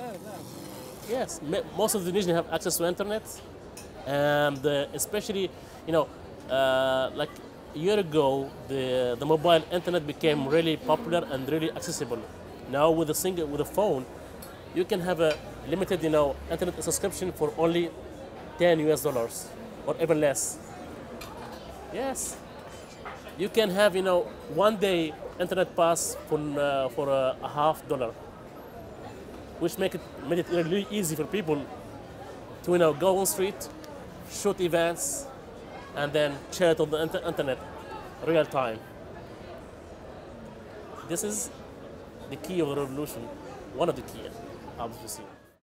Yes, most of the Tunisians have access to internet, and especially, you know, like a year ago, the mobile internet became really popular and really accessible. Now with a phone, you can have a limited, internet subscription for only $10 or even less. Yes, you can have, one day internet pass for a half dollar, which made it really easy for people to, go on street, shoot events, and then chat on the internet real time. This is the key of the revolution, one of the key, obviously.